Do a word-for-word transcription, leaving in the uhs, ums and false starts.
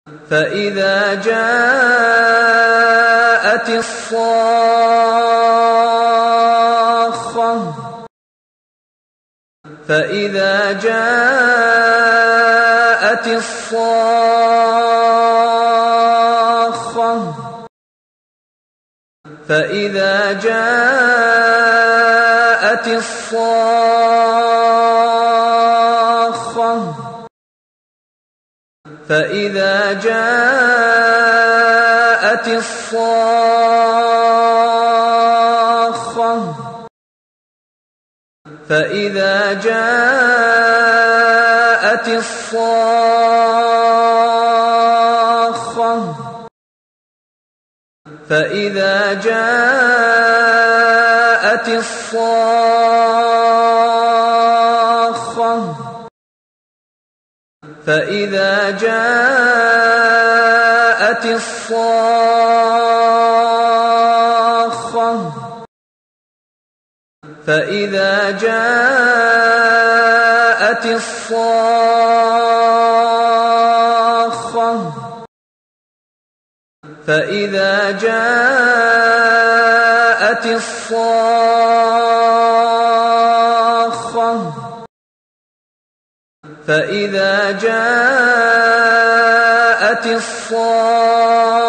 فإذا جاءت الصاخة فإذا جاءت الصاخة فإذا جاءت الصاخة فإذا جاءت الصاخة فإذا جاءت الصاخة فإذا جاءت الصاخة فإذا جاءت الصاخة فإذا جاءت الصاخة فإذا جاءت الصاخة فإذا جاءت الصاخة